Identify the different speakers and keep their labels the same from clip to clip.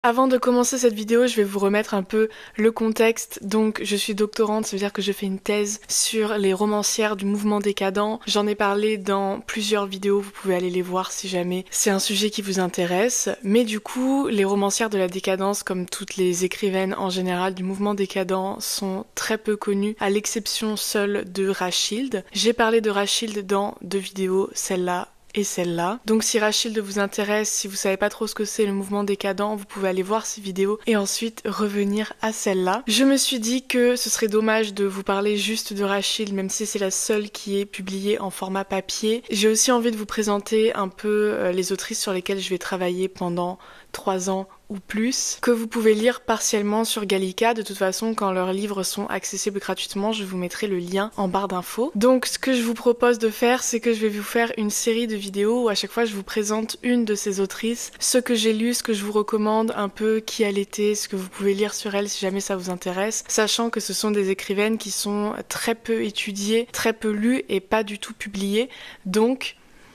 Speaker 1: Avant de commencer cette vidéo, je vais vous remettre un peu le contexte. Donc, je suis doctorante, ça veut dire que je fais une thèse sur les romancières du mouvement décadent. J'en ai parlé dans plusieurs vidéos, vous pouvez aller les voir si jamais c'est un sujet qui vous intéresse. Mais du coup, les romancières de la décadence, comme toutes les écrivaines en général du mouvement décadent, sont très peu connues, à l'exception seule de Rachilde. J'ai parlé de Rachilde dans deux vidéos, celle-là et celle-là. Donc si Rachilde vous intéresse, si vous savez pas trop ce que c'est le mouvement décadent, vous pouvez aller voir ces vidéos et ensuite revenir à celle-là. Je me suis dit que ce serait dommage de vous parler juste de Rachilde, même si c'est la seule qui est publiée en format papier. J'ai aussi envie de vous présenter un peu les autrices sur lesquelles je vais travailler pendant 3 ans ou plus, que vous pouvez lire partiellement sur Gallica. De toute façon, quand leurs livres sont accessibles gratuitement, je vous mettrai le lien en barre d'infos. Donc ce que je vous propose de faire, c'est que je vais vous faire une série de vidéos où à chaque fois je vous présente une de ces autrices, ce que j'ai lu, ce que je vous recommande, un peu qui elle était, ce que vous pouvez lire sur elle si jamais ça vous intéresse, sachant que ce sont des écrivaines qui sont très peu étudiées, très peu lues et pas du tout publiées. Donc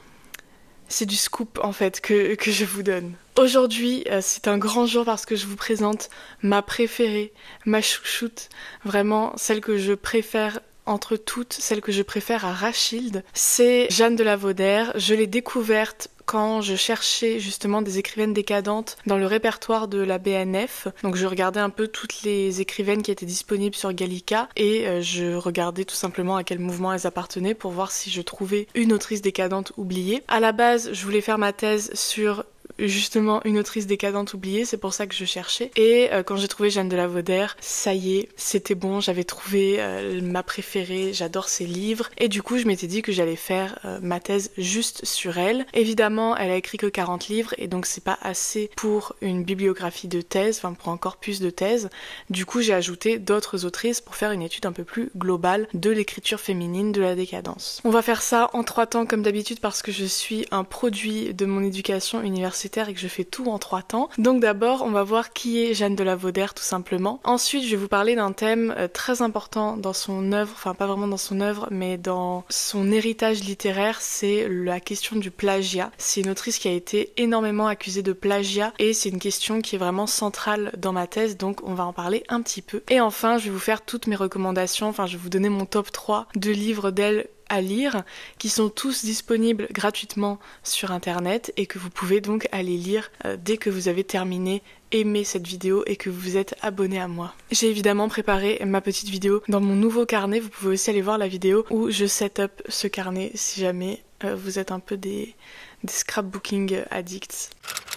Speaker 1: c'est du scoop en fait que je vous donne. Aujourd'hui, c'est un grand jour parce que je vous présente ma préférée, ma chouchoute, vraiment celle que je préfère entre toutes, celle que je préfère à Rachilde. C'est Jeanne de La Vaudère. Je l'ai découverte quand je cherchais justement des écrivaines décadentes dans le répertoire de la BNF. Donc je regardais un peu toutes les écrivaines qui étaient disponibles sur Gallica et je regardais tout simplement à quel mouvement elles appartenaient pour voir si je trouvais une autrice décadente oubliée. À la base, je voulais faire ma thèse sur justement une autrice décadente oubliée, c'est pour ça que je cherchais. Et quand j'ai trouvé Jeanne de La Vaudère, ça y est, c'était bon, j'avais trouvé ma préférée, j'adore ses livres. Et du coup, je m'étais dit que j'allais faire ma thèse juste sur elle. Évidemment, elle a écrit que 40 livres et donc c'est pas assez pour une bibliographie de thèse, enfin pour un corpus de thèse. Du coup, j'ai ajouté d'autres autrices pour faire une étude un peu plus globale de l'écriture féminine de la décadence. On va faire ça en 3 temps comme d'habitude parce que je suis un produit de mon éducation universitaire et que je fais tout en 3 temps. Donc d'abord, on va voir qui est Jeanne de La Vaudère tout simplement. Ensuite, je vais vous parler d'un thème très important dans son œuvre, enfin pas vraiment dans son œuvre, mais dans son héritage littéraire, c'est la question du plagiat. C'est une autrice qui a été énormément accusée de plagiat et c'est une question qui est vraiment centrale dans ma thèse, donc on va en parler un petit peu. Et enfin, je vais vous faire toutes mes recommandations, enfin je vais vous donner mon top 3 de livres d'elle à lire, qui sont tous disponibles gratuitement sur internet et que vous pouvez donc aller lire dès que vous avez terminé aimer cette vidéo et que vous vous êtes abonné à moi. J'ai évidemment préparé ma petite vidéo dans mon nouveau carnet, vous pouvez aussi aller voir la vidéo où je set up ce carnet si jamais vous êtes un peu des scrapbooking addicts.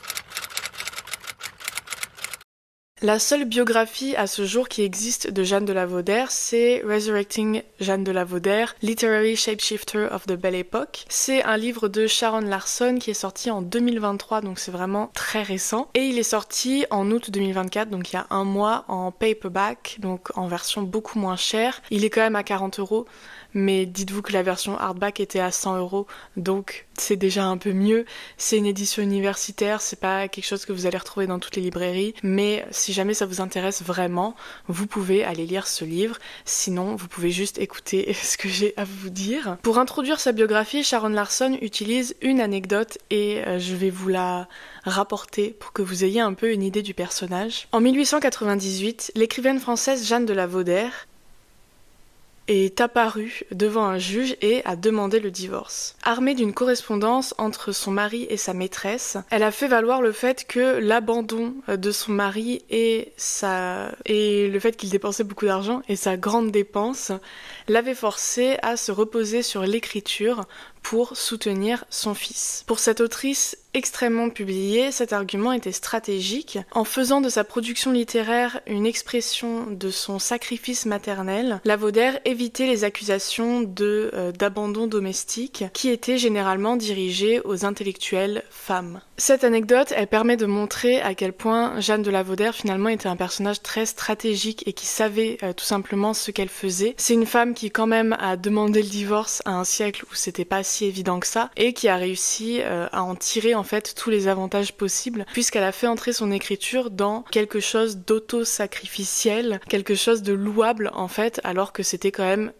Speaker 1: La seule biographie à ce jour qui existe de Jeanne de La Vaudère, c'est Resurrecting Jeanne de La Vaudère, Literary Shapeshifter of the Belle Époque. C'est un livre de Sharon Larson qui est sorti en 2023, donc c'est vraiment très récent. Et il est sorti en août 2024, donc il y a un mois, en paperback, donc en version beaucoup moins chère. Il est quand même à 40 €. Mais dites-vous que la version hardback était à 100 €, donc c'est déjà un peu mieux. C'est une édition universitaire, c'est pas quelque chose que vous allez retrouver dans toutes les librairies, mais si jamais ça vous intéresse vraiment, vous pouvez aller lire ce livre, sinon vous pouvez juste écouter ce que j'ai à vous dire. Pour introduire sa biographie, Sharon Larson utilise une anecdote et je vais vous la rapporter pour que vous ayez un peu une idée du personnage. En 1898, l'écrivaine française Jeanne de La Vaudère est apparue devant un juge et a demandé le divorce. Armée d'une correspondance entre son mari et sa maîtresse, elle a fait valoir le fait que l'abandon de son mari et le fait qu'il dépensait beaucoup d'argent et sa grande dépense l'avait forcée à se reposer sur l'écriture pour soutenir son fils. Pour cette autrice extrêmement publiée, cet argument était stratégique. En faisant de sa production littéraire une expression de son sacrifice maternel, La Vaudère évitait les accusations d'abandon domestique qui étaient généralement dirigées aux intellectuelles femmes. Cette anecdote, elle permet de montrer à quel point Jeanne de La Vaudère finalement était un personnage très stratégique et qui savait tout simplement ce qu'elle faisait. C'est une femme qui quand même a demandé le divorce à un siècle où c'était pas si évident que ça et qui a réussi à en tirer en fait tous les avantages possibles puisqu'elle a fait entrer son écriture dans quelque chose d'auto-sacrificiel, quelque chose de louable en fait, alors que c'était quand même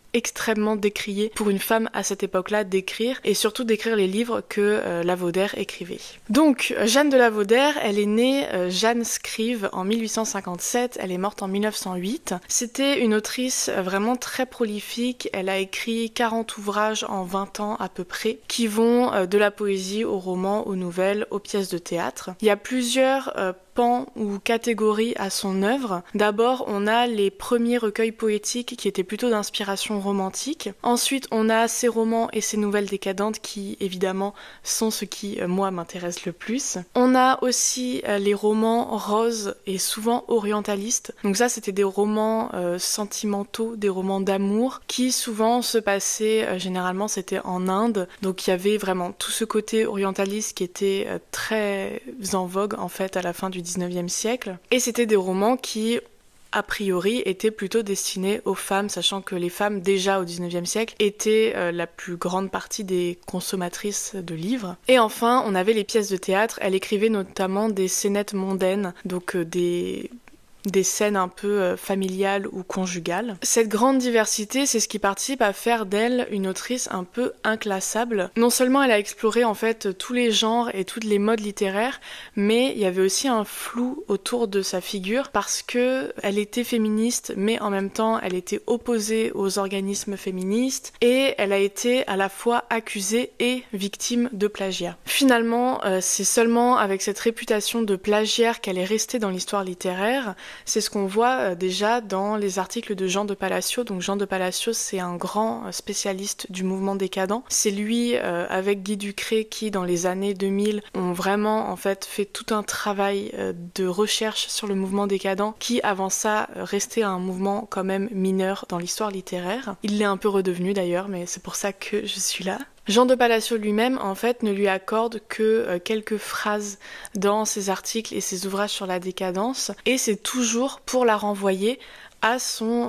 Speaker 1: extrêmement décrié pour une femme à cette époque-là d'écrire, et surtout d'écrire les livres que Lavaudère écrivait. Donc Jeanne de Lavaudère, elle est née Jeanne Scrive en 1857, elle est morte en 1908. C'était une autrice vraiment très prolifique, elle a écrit 40 ouvrages en 20 ans à peu près, qui vont de la poésie au roman, aux nouvelles, aux pièces de théâtre. Il y a plusieurs pans ou catégories à son œuvre. D'abord, on a les premiers recueils poétiques qui étaient plutôt d'inspiration romantique. Ensuite, on a ses romans et ses nouvelles décadentes qui, évidemment, sont ce qui, moi, m'intéresse le plus. On a aussi les romans roses et souvent orientalistes. Donc ça, c'était des romans sentimentaux, des romans d'amour qui souvent se passaient, généralement, c'était en Inde. Donc il y avait vraiment tout ce côté orientaliste qui était très en vogue, en fait, à la fin du 19e siècle. Et c'était des romans qui, a priori, étaient plutôt destinés aux femmes, sachant que les femmes, déjà au 19e siècle, étaient la plus grande partie des consommatrices de livres. Et enfin, on avait les pièces de théâtre. Elle écrivait notamment des scénettes mondaines, donc des scènes un peu familiales ou conjugales. Cette grande diversité, c'est ce qui participe à faire d'elle une autrice un peu inclassable. Non seulement elle a exploré en fait tous les genres et toutes les modes littéraires, mais il y avait aussi un flou autour de sa figure parce que elle était féministe, mais en même temps elle était opposée aux organismes féministes et elle a été à la fois accusée et victime de plagiat. Finalement, c'est seulement avec cette réputation de plagiaire qu'elle est restée dans l'histoire littéraire. C'est ce qu'on voit déjà dans les articles de Jean de Palacio. Donc Jean de Palacio, c'est un grand spécialiste du mouvement décadent. C'est lui, avec Guy Ducré, qui dans les années 2000 ont vraiment en fait tout un travail de recherche sur le mouvement décadent, qui avant ça restait un mouvement quand même mineur dans l'histoire littéraire. Il l'est un peu redevenu d'ailleurs, mais c'est pour ça que je suis là. Jean de Palacio lui-même, en fait, ne lui accorde que quelques phrases dans ses articles et ses ouvrages sur la décadence, et c'est toujours pour la renvoyer à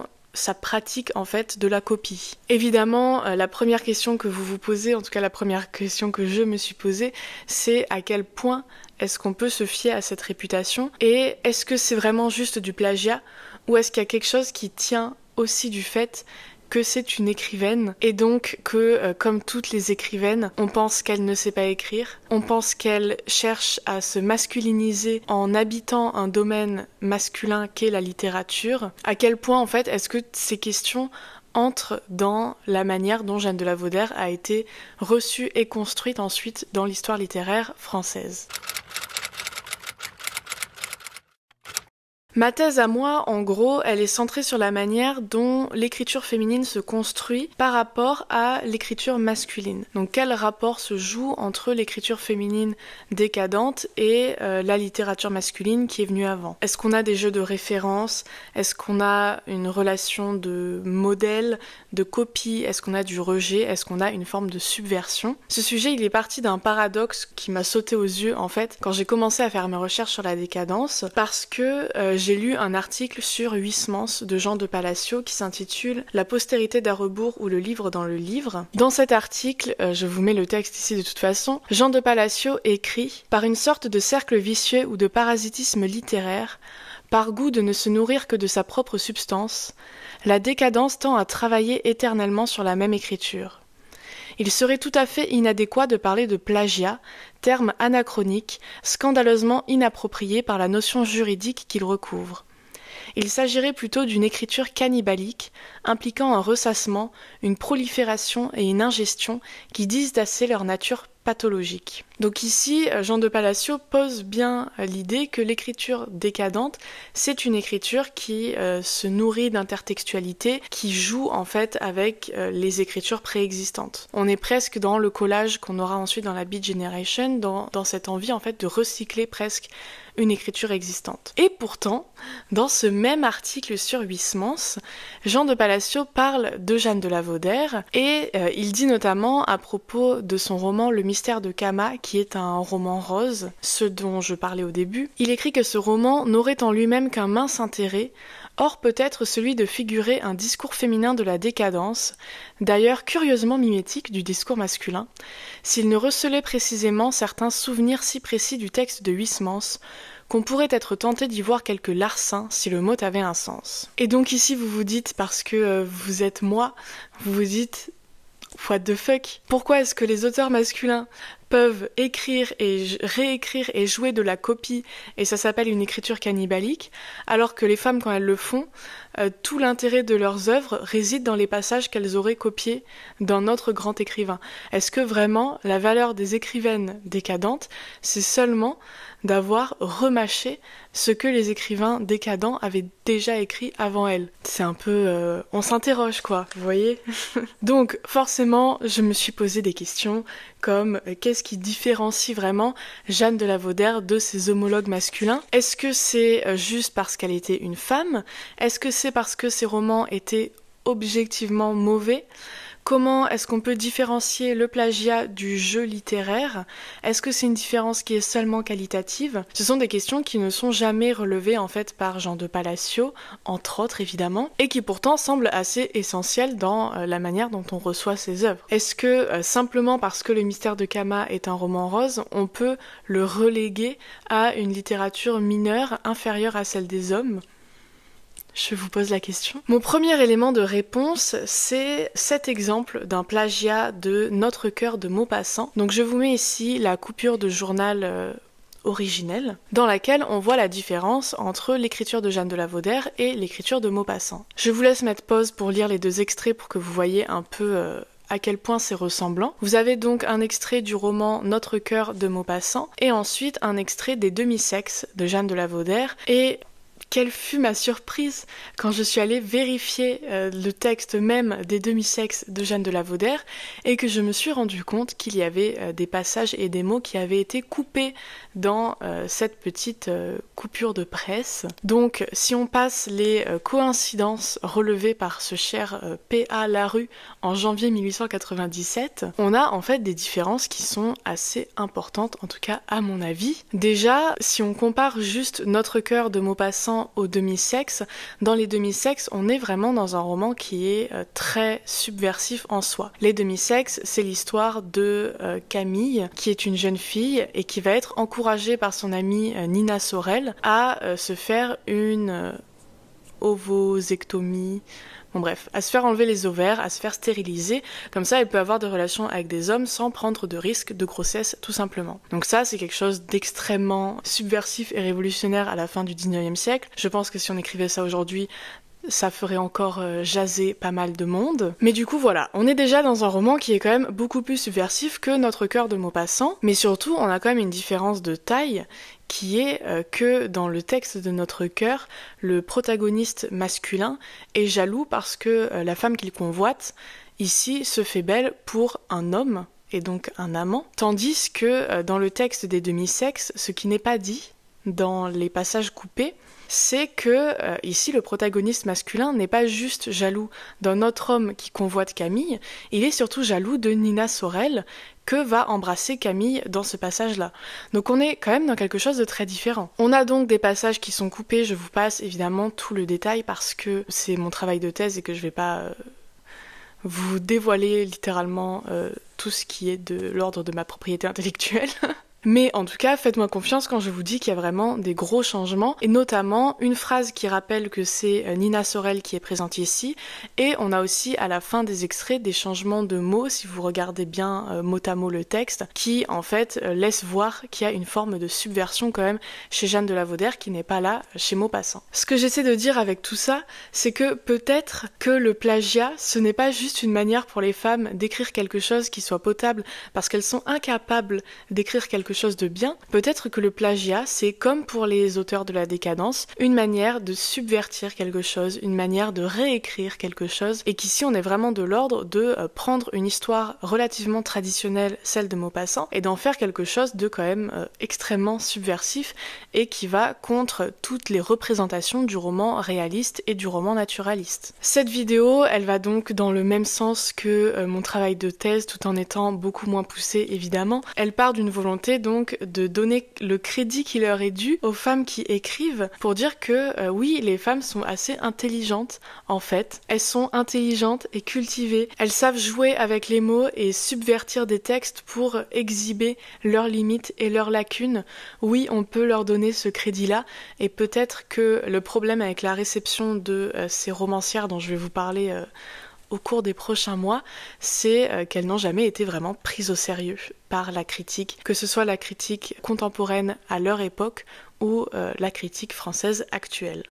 Speaker 1: sa pratique en fait de la copie. Évidemment, la première question que vous vous posez, en tout cas la première question que je me suis posée, c'est à quel point est-ce qu'on peut se fier à cette réputation, et est-ce que c'est vraiment juste du plagiat, ou est-ce qu'il y a quelque chose qui tient aussi du fait que c'est une écrivaine et donc que, comme toutes les écrivaines, on pense qu'elle ne sait pas écrire, on pense qu'elle cherche à se masculiniser en habitant un domaine masculin qu'est la littérature. À quel point, en fait, est-ce que ces questions entrent dans la manière dont Jeanne de Lavaudère a été reçue et construite ensuite dans l'histoire littéraire française. Ma thèse à moi, en gros, elle est centrée sur la manière dont l'écriture féminine se construit par rapport à l'écriture masculine. Donc quel rapport se joue entre l'écriture féminine décadente et la littérature masculine qui est venue avant? Est-ce qu'on a des jeux de référence? Est-ce qu'on a une relation de modèle, de copie? Est-ce qu'on a du rejet? Est-ce qu'on a une forme de subversion? Ce sujet, il est parti d'un paradoxe qui m'a sauté aux yeux, en fait, quand j'ai commencé à faire mes recherches sur la décadence, parce que j'ai lu un article sur Huysmans de Jean de Palacio qui s'intitule « La postérité d'à rebours ou le livre dans le livre ». Dans cet article, je vous mets le texte ici de toute façon, Jean de Palacio écrit « Par une sorte de cercle vicieux ou de parasitisme littéraire, par goût de ne se nourrir que de sa propre substance, la décadence tend à travailler éternellement sur la même écriture. Il serait tout à fait inadéquat de parler de plagiat, terme anachronique, scandaleusement inapproprié par la notion juridique qu'il recouvre. Il s'agirait plutôt d'une écriture cannibalique, impliquant un ressassement, une prolifération et une ingestion qui disent assez leur nature pathologique. Donc ici, Jean de Palacio pose bien l'idée que l'écriture décadente, c'est une écriture qui se nourrit d'intertextualité, qui joue en fait avec les écritures préexistantes. On est presque dans le collage qu'on aura ensuite dans la Beat Generation, dans cette envie en fait de recycler presque une écriture existante. Et pourtant, dans ce même article sur Huysmans, Jean de Palacio parle de Jeanne de Lavaudère et il dit notamment à propos de son roman Le mystère de Kama, qui est un roman rose, ce dont je parlais au début, il écrit que ce roman n'aurait en lui-même qu'un mince intérêt, or peut-être celui de figurer un discours féminin de la décadence, d'ailleurs curieusement mimétique du discours masculin, s'il ne recelait précisément certains souvenirs si précis du texte de Huysmans, qu'on pourrait être tenté d'y voir quelques larcins si le mot avait un sens. Et donc ici vous vous dites, parce que vous êtes moi, vous vous dites what the fuck? Pourquoi est-ce que les auteurs masculins peuvent écrire et réécrire et jouer de la copie, et ça s'appelle une écriture cannibalique, alors que les femmes, quand elles le font, tout l'intérêt de leurs œuvres réside dans les passages qu'elles auraient copiés dans notre grand écrivain. Est-ce que vraiment la valeur des écrivaines décadentes, c'est seulement d'avoir remâché ce que les écrivains décadents avaient déjà écrit avant elles? C'est un peu... on s'interroge quoi, vous voyez? Donc forcément, je me suis posé des questions comme qu'est-ce qui différencie vraiment Jeanne de La Vaudère de ses homologues masculins? Est-ce que c'est juste parce qu'elle était une femme? Est-ce que c'est parce que ses romans étaient objectivement mauvais? Comment est-ce qu'on peut différencier le plagiat du jeu littéraire? Est-ce que c'est une différence qui est seulement qualitative? Ce sont des questions qui ne sont jamais relevées en fait par Jean de Palacio, entre autres évidemment, et qui pourtant semblent assez essentielles dans la manière dont on reçoit ses œuvres. Est-ce que simplement parce que Le Mystère de Kama est un roman rose, on peut le reléguer à une littérature mineure inférieure à celle des hommes? Je vous pose la question. Mon premier élément de réponse, c'est cet exemple d'un plagiat de Notre cœur de Maupassant. Donc je vous mets ici la coupure de journal originelle, dans laquelle on voit la différence entre l'écriture de Jeanne de La Vaudère et l'écriture de Maupassant. Je vous laisse mettre pause pour lire les deux extraits pour que vous voyez un peu à quel point c'est ressemblant. Vous avez donc un extrait du roman Notre cœur de Maupassant et ensuite un extrait des Demi-sexes de Jeanne de La Vaudère. Et quelle fut ma surprise quand je suis allée vérifier le texte même des Demi-sexes de Jeanne de La Vaudère et que je me suis rendu compte qu'il y avait des passages et des mots qui avaient été coupés dans cette petite coupure de presse. Donc si on passe les coïncidences relevées par ce cher P.A. Larue en janvier 1897, on a en fait des différences qui sont assez importantes, en tout cas à mon avis. Déjà, si on compare juste Notre cœur de Maupassant aux Demi-sexes, dans les Demi-sexes, on est vraiment dans un roman qui est très subversif en soi. Les Demi-sexes, c'est l'histoire de Camille, qui est une jeune fille et qui va être encouragée par son amie Nina Sorel à se faire une ovosectomie, bon bref, à se faire enlever les ovaires, à se faire stériliser, comme ça elle peut avoir des relations avec des hommes sans prendre de risque de grossesse tout simplement. Donc ça c'est quelque chose d'extrêmement subversif et révolutionnaire à la fin du 19e siècle. Je pense que si on écrivait ça aujourd'hui, ça ferait encore jaser pas mal de monde. Mais du coup voilà, on est déjà dans un roman qui est quand même beaucoup plus subversif que Notre cœur de Maupassant, mais surtout on a quand même une différence de taille qui est que dans le texte de Notre cœur, le protagoniste masculin est jaloux parce que la femme qu'il convoite, ici, se fait belle pour un homme, et donc un amant, tandis que dans le texte des Demi-sexes, ce qui n'est pas dit dans les passages coupés, c'est que ici le protagoniste masculin n'est pas juste jaloux d'un autre homme qui convoite Camille, il est surtout jaloux de Nina Sorel que va embrasser Camille dans ce passage-là. Donc on est quand même dans quelque chose de très différent. On a donc des passages qui sont coupés, je vous passe évidemment tout le détail parce que c'est mon travail de thèse et que je vais pas vous dévoiler littéralement tout ce qui est de l'ordre de ma propriété intellectuelle. Mais en tout cas, faites-moi confiance quand je vous dis qu'il y a vraiment des gros changements, et notamment une phrase qui rappelle que c'est Nina Sorel qui est présente ici, et on a aussi à la fin des extraits des changements de mots, si vous regardez bien mot à mot le texte, qui en fait laisse voir qu'il y a une forme de subversion quand même chez Jeanne de La Vaudère qui n'est pas là chez Maupassant. Ce que j'essaie de dire avec tout ça, c'est que peut-être que le plagiat, ce n'est pas juste une manière pour les femmes d'écrire quelque chose qui soit potable parce qu'elles sont incapables d'écrire quelque chose de bien. Peut-être que le plagiat, c'est comme pour les auteurs de la décadence, une manière de subvertir quelque chose, une manière de réécrire quelque chose, et qu'ici on est vraiment de l'ordre de prendre une histoire relativement traditionnelle, celle de Maupassant, et d'en faire quelque chose de quand même extrêmement subversif et qui va contre toutes les représentations du roman réaliste et du roman naturaliste. Cette vidéo, elle va donc dans le même sens que mon travail de thèse, tout en étant beaucoup moins poussée évidemment. Elle part d'une volonté donc de donner le crédit qui leur est dû aux femmes qui écrivent pour dire que oui, les femmes sont assez intelligentes en fait. Elles sont intelligentes et cultivées. Elles savent jouer avec les mots et subvertir des textes pour exhiber leurs limites et leurs lacunes. Oui, on peut leur donner ce crédit-là et peut-être que le problème avec la réception de ces romancières dont je vais vous parler au cours des prochains mois, c'est qu'elles n'ont jamais été vraiment prises au sérieux par la critique, que ce soit la critique contemporaine à leur époque ou la critique française actuelle.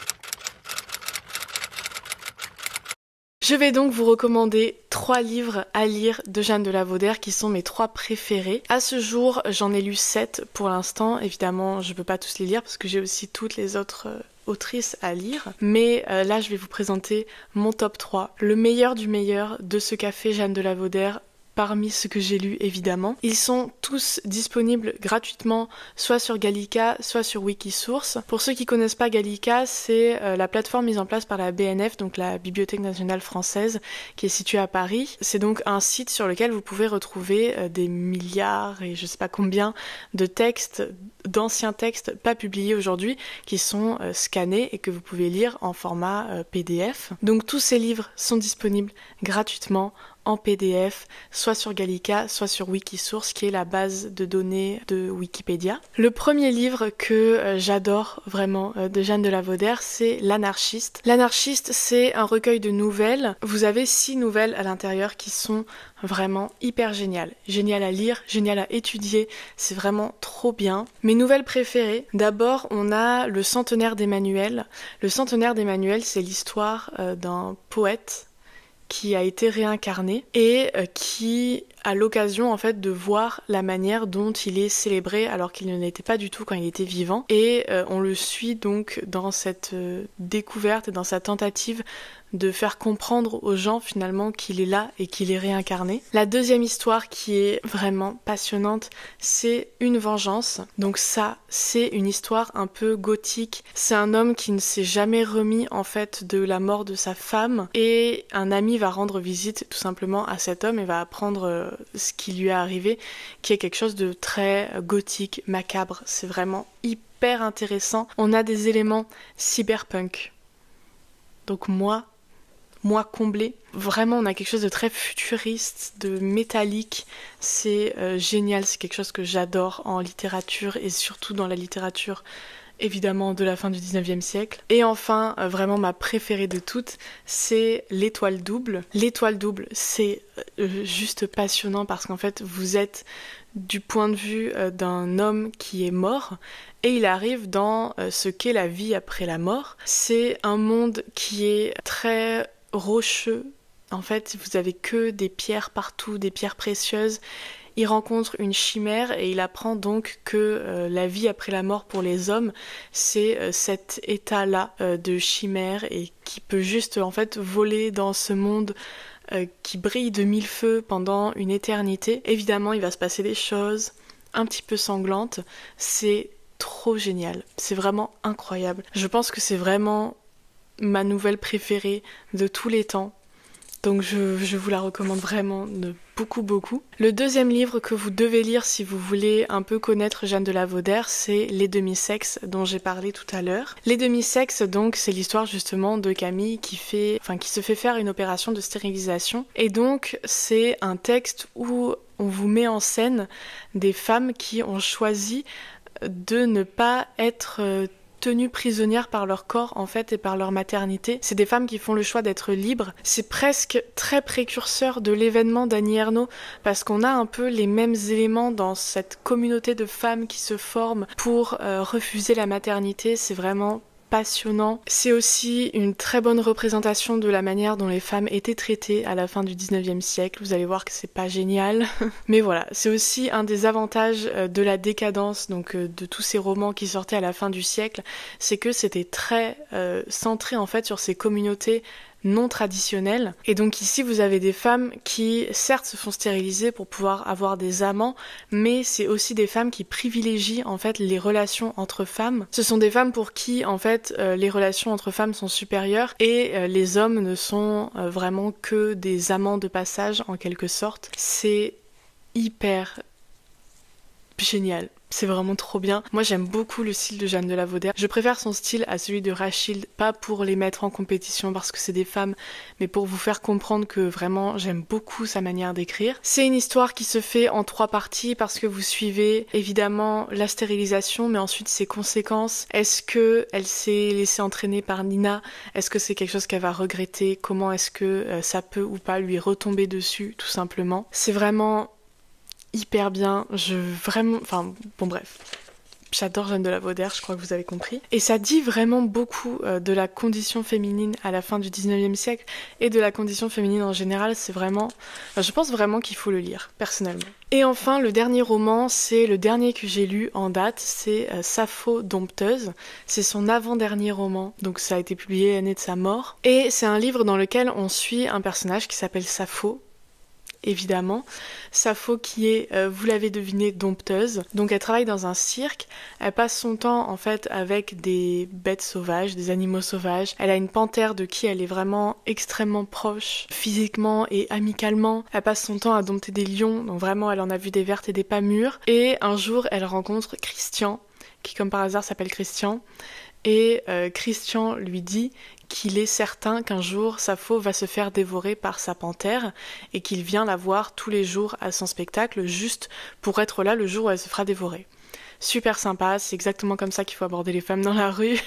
Speaker 1: Je vais donc vous recommander 3 livres à lire de Jeanne de La Vaudère qui sont mes 3 préférés. À ce jour, j'en ai lu 7 pour l'instant. Évidemment, je ne peux pas tous les lire parce que j'ai aussi toutes les autres autrices à lire. Mais là, je vais vous présenter mon top 3. Le meilleur du meilleur de ce qu'a fait Jeanne de La Vaudère parmi ce que j'ai lu évidemment. Ils sont tous disponibles gratuitement soit sur Gallica, soit sur Wikisource. Pour ceux qui connaissent pas Gallica, c'est la plateforme mise en place par la BNF, donc la Bibliothèque nationale française, qui est située à Paris. C'est donc un site sur lequel vous pouvez retrouver des milliards et je sais pas combien de textes, d'anciens textes pas publiés aujourd'hui, qui sont scannés et que vous pouvez lire en format PDF. Donc tous ces livres sont disponibles gratuitement en PDF, soit sur Gallica, soit sur Wikisource, qui est la base de données de Wikipédia. Le premier livre que j'adore vraiment de Jeanne de La Vaudère, c'est L'Anarchiste. L'Anarchiste, c'est un recueil de nouvelles. Vous avez 6 nouvelles à l'intérieur qui sont vraiment hyper géniales. Géniales à lire, géniales à étudier, c'est vraiment trop bien. Mes nouvelles préférées, d'abord on a Le Centenaire d'Emmanuel. Le Centenaire d'Emmanuel, c'est l'histoire d'un poète qui a été réincarné et qui a l'occasion en fait de voir la manière dont il est célébré alors qu'il ne l'était pas du tout quand il était vivant et on le suit donc dans cette découverte et dans sa tentative de faire comprendre aux gens finalement qu'il est là et qu'il est réincarné. La deuxième histoire qui est vraiment passionnante, c'est Une vengeance. Donc ça, c'est une histoire un peu gothique. C'est un homme qui ne s'est jamais remis en fait de la mort de sa femme et un ami va rendre visite tout simplement à cet homme et va apprendre ce qui lui est arrivé, qui est quelque chose de très gothique, macabre. C'est vraiment hyper intéressant. On a des éléments cyberpunk. Donc moi comblée. Vraiment, on a quelque chose de très futuriste, de métallique. C'est génial, c'est quelque chose que j'adore en littérature et surtout dans la littérature évidemment de la fin du 19e siècle. Et enfin, vraiment ma préférée de toutes, c'est L'Étoile double. L'Étoile double, c'est juste passionnant parce qu'en fait, vous êtes du point de vue d'un homme qui est mort et il arrive dans ce qu'est la vie après la mort. C'est un monde qui est très rocheux. En fait, vous avez que des pierres partout, des pierres précieuses. Il rencontre une chimère et il apprend donc que la vie après la mort pour les hommes, c'est cet état-là de chimère et qui peut juste en fait voler dans ce monde qui brille de mille feux pendant une éternité. Évidemment, il va se passer des choses un petit peu sanglantes. C'est trop génial. C'est vraiment incroyable. Je pense que c'est vraiment ma nouvelle préférée de tous les temps. Donc je vous la recommande vraiment beaucoup. Le deuxième livre que vous devez lire si vous voulez un peu connaître Jeanne de La Vaudère, c'est Les Demi-sexes dont j'ai parlé tout à l'heure. Les Demi-sexes, donc, c'est l'histoire justement de Camille qui se fait faire une opération de stérilisation. Et donc, c'est un texte où on vous met en scène des femmes qui ont choisi de ne pas être tenues prisonnières par leur corps en fait et par leur maternité. C'est des femmes qui font le choix d'être libres. C'est presque très précurseur de l'événement d'Annie Ernaux parce qu'on a un peu les mêmes éléments dans cette communauté de femmes qui se forment pour refuser la maternité. C'est vraiment passionnant. C'est aussi une très bonne représentation de la manière dont les femmes étaient traitées à la fin du 19e siècle. Vous allez voir que c'est pas génial. Mais voilà, c'est aussi un des avantages de la décadence, donc de tous ces romans qui sortaient à la fin du siècle, c'est que c'était très centré en fait sur ces communautés non traditionnelles. Et donc ici vous avez des femmes qui certes se font stériliser pour pouvoir avoir des amants, mais c'est aussi des femmes qui privilégient en fait les relations entre femmes. Ce sont des femmes pour qui en fait les relations entre femmes sont supérieures et les hommes ne sont vraiment que des amants de passage en quelque sorte. C'est hyper génial. C'est vraiment trop bien. Moi j'aime beaucoup le style de Jeanne de La Vaudère. Je préfère son style à celui de Rachilde, pas pour les mettre en compétition parce que c'est des femmes, mais pour vous faire comprendre que vraiment j'aime beaucoup sa manière d'écrire. C'est une histoire qui se fait en 3 parties parce que vous suivez évidemment la stérilisation, mais ensuite ses conséquences. Est-ce que elle s'est laissée entraîner par Nina? Est-ce que c'est quelque chose qu'elle va regretter? Comment est-ce que ça peut ou pas lui retomber dessus, tout simplement? C'est vraiment hyper bien, bon bref, j'adore Jeanne de La Vaudère, je crois que vous avez compris. Et ça dit vraiment beaucoup de la condition féminine à la fin du 19e siècle et de la condition féminine en général, c'est vraiment, je pense vraiment qu'il faut le lire, personnellement. Et enfin, le dernier roman, c'est le dernier que j'ai lu en date, c'est Sappho dompteuse, c'est son avant-dernier roman, donc ça a été publié l'année de sa mort. Et c'est un livre dans lequel on suit un personnage qui s'appelle Sappho, évidemment. Sappho qui est, vous l'avez deviné, dompteuse. Donc elle travaille dans un cirque, elle passe son temps en fait avec des bêtes sauvages, des animaux sauvages. Elle a une panthère de qui elle est vraiment extrêmement proche, physiquement et amicalement. Elle passe son temps à dompter des lions, donc vraiment elle en a vu des vertes et des pas mûres. Et un jour elle rencontre Christian, qui comme par hasard s'appelle Christian. Et Christian lui dit qu'il est certain qu'un jour Sappho va se faire dévorer par sa panthère et qu'il vient la voir tous les jours à son spectacle juste pour être là le jour où elle se fera dévorer. Super sympa, c'est exactement comme ça qu'il faut aborder les femmes dans la rue.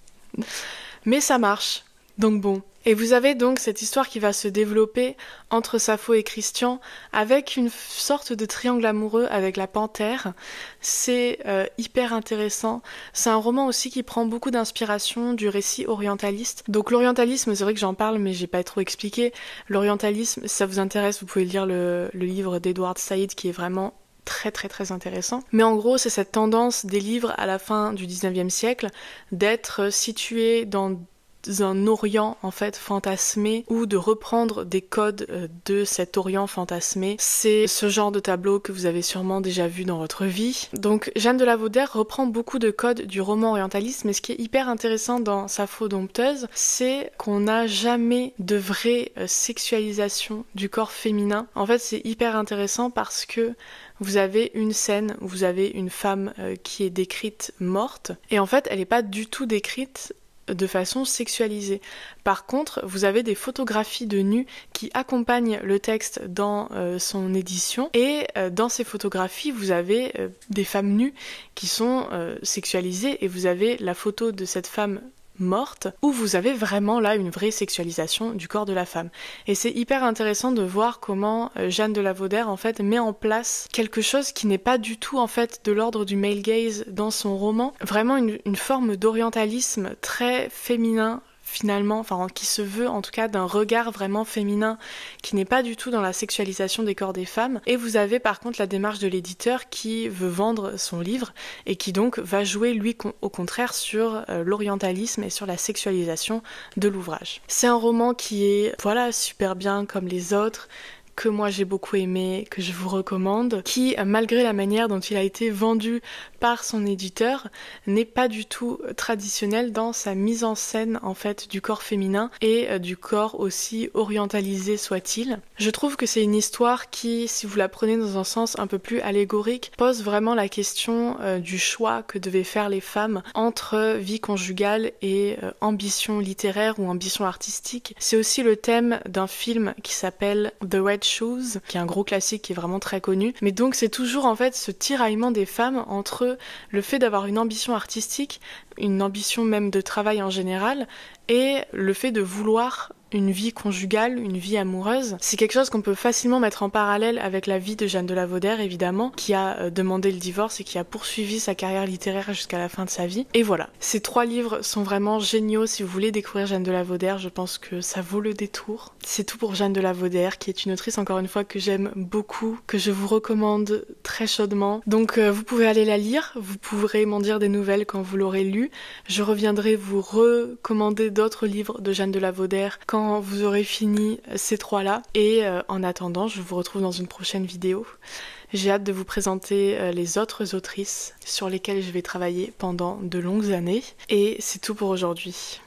Speaker 1: Mais ça marche, donc bon. Et vous avez donc cette histoire qui va se développer entre Sappho et Christian avec une sorte de triangle amoureux avec la panthère. C'est hyper intéressant. C'est un roman aussi qui prend beaucoup d'inspiration du récit orientaliste. Donc l'orientalisme, c'est vrai que j'en parle mais j'ai pas trop expliqué. L'orientalisme, si ça vous intéresse, vous pouvez lire le livre d'Edward Said qui est vraiment très intéressant. Mais en gros, c'est cette tendance des livres à la fin du 19e siècle d'être situés dans un Orient en fait fantasmé ou de reprendre des codes de cet Orient fantasmé. C'est ce genre de tableau que vous avez sûrement déjà vu dans votre vie. Donc Jeanne de La Vaudère reprend beaucoup de codes du roman orientaliste, mais ce qui est hyper intéressant dans Sappho dompteuse, c'est qu'on n'a jamais de vraie sexualisation du corps féminin. En fait, c'est hyper intéressant parce que vous avez une scène où vous avez une femme qui est décrite morte, et en fait, elle n'est pas du tout décrite de façon sexualisée. Par contre, vous avez des photographies de nus qui accompagnent le texte dans son édition, et dans ces photographies, vous avez des femmes nues qui sont sexualisées, et vous avez la photo de cette femme morte, où vous avez vraiment là une vraie sexualisation du corps de la femme. Et c'est hyper intéressant de voir comment Jeanne de La Vaudère en fait met en place quelque chose qui n'est pas du tout en fait de l'ordre du male gaze dans son roman, vraiment une forme d'orientalisme très féminin finalement, enfin qui se veut en tout cas d'un regard vraiment féminin qui n'est pas du tout dans la sexualisation des corps des femmes. Et vous avez par contre la démarche de l'éditeur qui veut vendre son livre et qui donc va jouer lui au contraire sur l'orientalisme et sur la sexualisation de l'ouvrage. C'est un roman qui est voilà super bien comme les autres, que moi j'ai beaucoup aimé, que je vous recommande, qui malgré la manière dont il a été vendu par son éditeur, n'est pas du tout traditionnel dans sa mise en scène en fait du corps féminin et du corps aussi orientalisé soit-il. Je trouve que c'est une histoire qui, si vous la prenez dans un sens un peu plus allégorique, pose vraiment la question du choix que devaient faire les femmes entre vie conjugale et ambition littéraire ou ambition artistique. C'est aussi le thème d'un film qui s'appelle The Red Shoes, qui est un gros classique qui est vraiment très connu. Mais donc c'est toujours en fait ce tiraillement des femmes entre le fait d'avoir une ambition artistique, une ambition même de travail en général, et le fait de vouloir une vie conjugale, une vie amoureuse. C'est quelque chose qu'on peut facilement mettre en parallèle avec la vie de Jeanne de La Vaudère, évidemment, qui a demandé le divorce et qui a poursuivi sa carrière littéraire jusqu'à la fin de sa vie. Et voilà. Ces 3 livres sont vraiment géniaux. Si vous voulez découvrir Jeanne de La Vaudère, je pense que ça vaut le détour. C'est tout pour Jeanne de La Vaudère, qui est une autrice, encore une fois, que j'aime beaucoup, que je vous recommande très chaudement. Donc vous pouvez aller la lire, vous pourrez m'en dire des nouvelles quand vous l'aurez lu. Je reviendrai vous recommander d'autres livres de Jeanne de La Vaudère quand vous aurez fini ces 3-là. Et en attendant, je vous retrouve dans une prochaine vidéo. J'ai hâte de vous présenter les autres autrices sur lesquelles je vais travailler pendant de longues années. Et c'est tout pour aujourd'hui.